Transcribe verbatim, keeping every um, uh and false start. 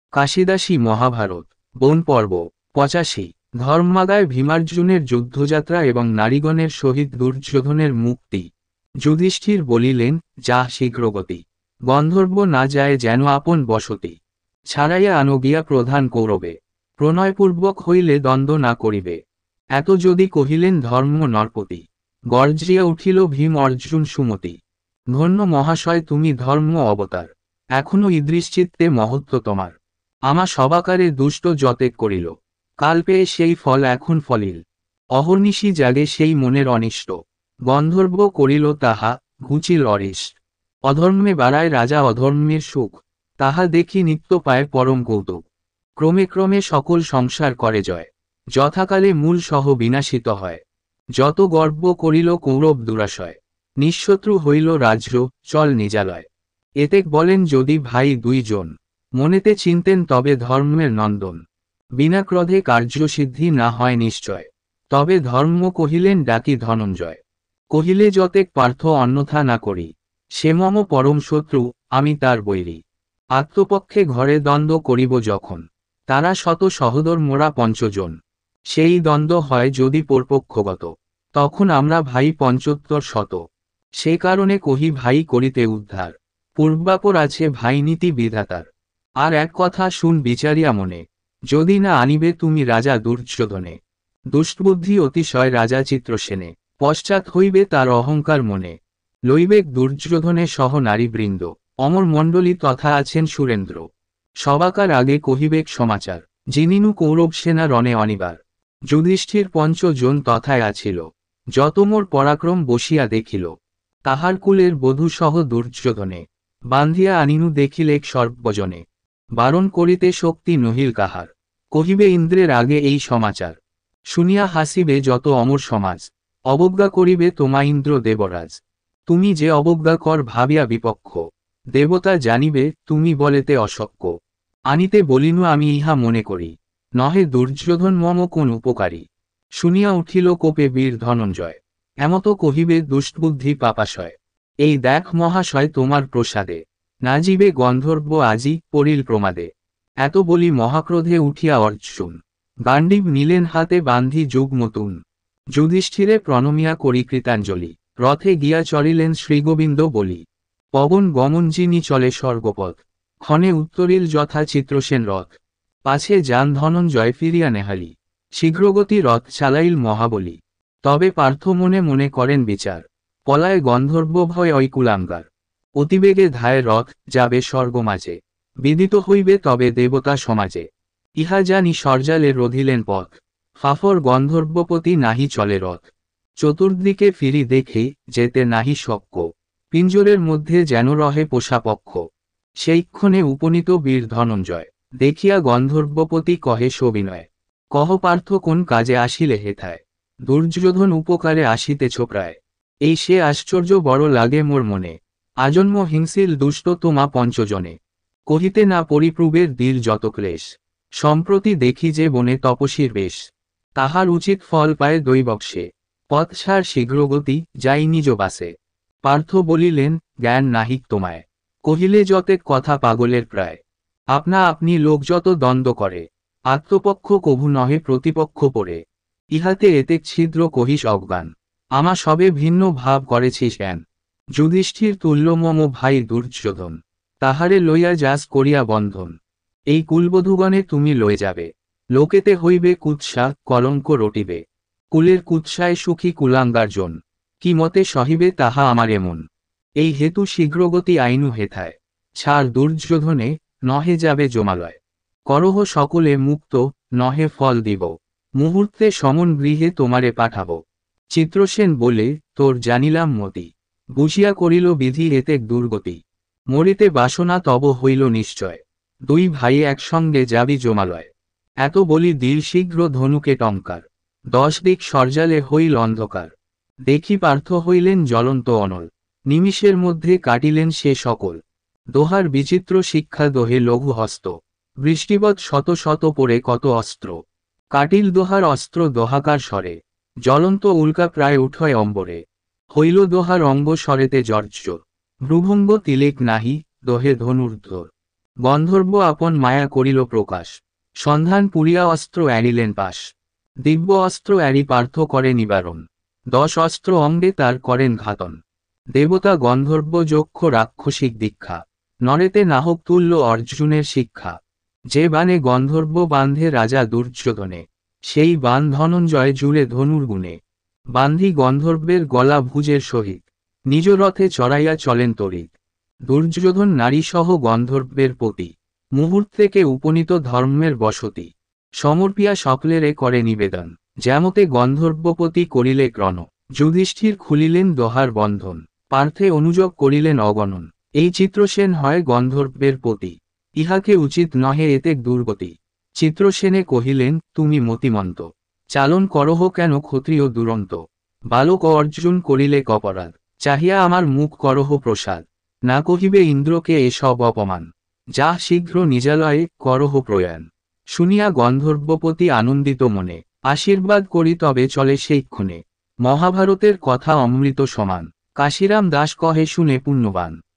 কাশিদাসী মহাভারত বন পর্ব পঁচাশি। ধর্মাগায় ভীমার্জুনের যুদ্ধযাত্রা এবং নারীগণের সহিত দুর্যোধনের মুক্তি। যুধিষ্ঠির বলিলেন, যা শীঘ্রগতি, গন্ধর্ব না যায় যেন আপন বসতি। ছাড়াইয়া আনো গিয়া প্রধান কৌরবে, প্রণয়পূর্বক হইলে দ্বন্দ্ব না করিবে। এত যদি কহিলেন ধর্ম নরপতি, গর্জিয়া উঠিল ভীম অর্জুন সুমতি। ধন্য মহাশয় তুমি ধর্ম অবতার, এখনো ইদৃশ্চিত্তে মহত্ব তোমার। আমা সবাকারে দুষ্ট যতেক করিল, কাল পেয়ে সেই ফল এখন ফলিল। অহর্নিশি জাগে সেই মনের অনিষ্ট, গন্ধর্ব করিল তাহা ঘুচিল অরিষ্ট। অধর্মে বাড়ায় রাজা অধর্মের সুখ, তাহা দেখি নিত্য পায় পরম কৌতুক। ক্রমে ক্রমে সকল সংসার করে জয়, যথাকালে মূল সহ বিনাশিত হয়। যত গর্ব করিল কৌরব দুরাশয়, নিঃশত্রু হইল রাজ্য চল নিজালয়। এতেক বলেন যদি ভাই দুইজন, মনেতে চিনতেন তবে ধর্মের নন্দন। বিনা ক্রোধে কার্যসিদ্ধি না হয় নিশ্চয়, তবে ধর্ম কহিলেন ডাকি ধনঞ্জয়। কহিলে যতেক পার্থ অন্যথা না করি, সে মম পরম শত্রু আমি তার বৈরী। আত্মপক্ষে ঘরে দ্বন্দ্ব করিব যখন, তারা শত সহোদর মোরা পঞ্চজন। সেই দ্বন্দ্ব হয় যদি পরপক্ষগত, তখন আমরা ভাই পঞ্চোত্তর শত। সে কারণে কহি ভাই করিতে উদ্ধার, পূর্বাপর আছে ভাই নীতি বিধাতার। আর এক কথা শুন বিচারিয়া মনে, যদি না আনিবে তুমি রাজা দুর্যোধনে। দুষ্টবুদ্ধি অতিশয় রাজা চিত্রসেনে, পশ্চাৎ হইবে তার অহংকার মনে। লইবেক দুর্যোধনে সহ নারীবৃন্দ, অমর মণ্ডলী তথা আছেন সুরেন্দ্র। সবাকার আগে কহিবেক সমাচার, যিনিনু কৌরব সেনা রণে অনিবার। যুধিষ্ঠির পঞ্চজন তথায় আছিল, যত মোর পরাক্রম বসিয়া দেখিল। তাহার কুলের বধূ সহ দুর্যোধনে, বান্ধিয়া আনিনু দেখিলেক সর্বজনে। বারণ করিতে শক্তি নহিল কাহার, কহিবে ইন্দ্রের আগে এই সমাচার। শুনিয়া হাসিবে যত অমর সমাজ, অবজ্ঞা করিবে তোমা ইন্দ্র দেবরাজ। তুমি যে অবজ্ঞা কর ভাবিয়া বিপক্ষ, দেবতা জানিবে তুমি বলেতে অশক্য। আনিতে বলিনু আমি ইহা মনে করি, নহে দুর্যোধন মম কোন উপকারী। শুনিয়া উঠিল কোপে বীর ধনঞ্জয়, এমত কহিবে দুষ্টবুদ্ধি পাপাশয়। এই দেখ মহাশয় তোমার প্রসাদে, না জীবে গন্ধর্ব আজি পড়িল প্রমাদে। এত বলি মহাক্রোধে উঠিয়া অর্জুন, গান্ডীব নিলেন হাতে বান্ধি যুগ নতুন। যুধিষ্ঠিরে প্রণমিয়া করি কৃতাঞ্জলি, রথে গিয়া চড়িলেন শ্রীগোবিন্দ বলি। পবন গমন যিনি চলে স্বর্গপথ, ক্ষণে উত্তরিল যথা চিত্রসেন রথ। পাছে যান ধনঞ্জয় ফিরিয়া নেহালি, শীঘ্রগতি রথ চালাইল মহাবলী। তবে পার্থ মনে মনে করেন বিচার, পলায় গন্ধর্ব ভয় ঐকুলাঙ্গার। অতিবেগে ধায় রথ যাবে স্বর্গ মাঝে, বিদিত হইবে তবে দেবতা সমাজে। ইহা জানি সরজালে রধিলেন পথ, ফাফর গন্ধর্বপতি নাহি চলে রথ। চতুর্দিকে ফিরি দেখে যেতে নাহি শক্য, পিঞ্জরের মধ্যে যেন রহে পোষাপক্ষ। সেইক্ষণে উপনীত বীর ধনঞ্জয়, দেখিয়া গন্ধর্বপতি কহে সবিনয়। কহ পার্থ কোন কাজে আসিলে হেথায়, দুর্যোধন উপকারে আসিতেছ প্রায়। এই সে আশ্চর্য বড় লাগে মোর মনে, আজন্ম হিংসিল দুষ্ট তোমা পঞ্চজনে। কহিতে না পরিপ্রুবের দীর যত ক্লেশ, সম্প্রতি দেখি যে বনে তপসীর বেশ। তাহার উচিত ফল পায় দৈবক্সে, পথ ছাড় শীঘ্রগতি যাই নিজ বাসে। পার্থ বলিলেন, জ্ঞান নাহিক তোমায়, কহিলে যতেক কথা পাগলের প্রায়। আপনা আপনি লোক যত দ্বন্দ্ব করে, আত্মপক্ষ কভু নহে প্রতিপক্ষ পড়ে। ইহাতে এতেক ছিদ্র কহিস অজ্ঞান, আমা সবে ভিন্ন ভাব করেছিস জ্ঞান। যুধিষ্ঠির তুল্য মম ভাই দুর্যোধন, তাহারে লইয়া যাস করিয়া বন্ধন। এই কুলবধূগণে তুমি লয়ে যাবে, লোকেতে হইবে কুৎসা কলঙ্ক রটিবে। কুলের কুৎসায় সুখী কুলাঙ্গার্জন, কি মতে সহিবে তাহা আমার এমন। এই হেতু শীঘ্রগতি আইনু হেথায়, ছাড় দুর্যোধনে নহে যাবে জমালয়। করহ সকলে মুক্ত নহে ফল দিব, মুহূর্তে সমন গৃহে তোমারে পাঠাবো। চিত্রসেন বলে, তোর জানিলাম মতি, বুঝিয়া করিল বিধি এতেক দুর্গতি। মরিতে বাসনা তব হইল নিশ্চয়, দুই ভাই একসঙ্গে যাবি জমালয়। এত বলি দীর শীঘ্র ধনুকে টঙ্কার, দশ দিক সরজালে হইল অন্ধকার। দেখি পার্থ হইলেন জ্বলন্ত অনল, নিমিষের মধ্যে কাটিলেন সে সকল। দোহার বিচিত্র শিক্ষা দোহে লঘু হস্ত, বৃষ্টিবৎ শত শত পড়ে কত অস্ত্র। কাটিল দোহার অস্ত্র দোহাকার স্বরে, জ্বলন্ত উল্কা প্রায় উঠয় অম্বরে। হইল দোহার অঙ্গ স্বরেতে জর্জর, ভ্রুভঙ্গ তিলেক নাহি দোহে ধনুর্ধর। গন্ধর্ব আপন মায়া করিল প্রকাশ, সন্ধান পুরিয়া অস্ত্র এড়িলেন পাশ। দিব্য অস্ত্র এড়ি পার্থ করে নিবারণ, দশ অস্ত্র অঙ্গে তার করেন ঘাতন। দেবতা গন্ধর্ব যক্ষ রাক্ষসিক দীক্ষা, নরেতে নাহক তুল্য অর্জুনের শিক্ষা। যে বানে গন্ধর্ব বান্ধে রাজা দুর্যোধনে, সেই বান ধনঞ্জয় জুড়ে ধনুর গুণে। বান্ধি গন্ধর্বের গলা ভুজের সহিত, নিজ রথে চড়াইয়া চলেন তরিত। দুর্যোধন নারীসহ গন্ধর্বের পতি, মুহূর্তেকে উপনীত ধর্মের বসতি। সমর্পিয়া সকলেরে করে নিবেদন, যেমতে গন্ধর্বপতি করিলে ক্রণ। যুধিষ্ঠির খুলিলেন দোহার বন্ধন, পার্থে অনুযোগ করিলেন অগণন। এই চিত্রসেন হয় গন্ধর্বের পতি, ইহাকে উচিত নহে এতেক দুর্গতি। চিত্রসেনে কহিলেন, তুমি মতিমন্ত, চালন করহ কেন ক্ষত্রিয় দুরন্ত। বালক অর্জুন করিলে কপরাধ, চাহিয়া আমার মুখ করহ প্রসাদ। না কহিবে ইন্দ্রকে এসব অপমান, যা শীঘ্র নিজালয়ে করহ প্রয়াণ। শুনিয়া গন্ধর্বপতি আনন্দিত মনে, আশীর্বাদ করি তবে চলে সেইক্ষণে। মহাভারতের কথা অমৃত সমান, কাশিরাম দাস কহে শুনে পুণ্যবান।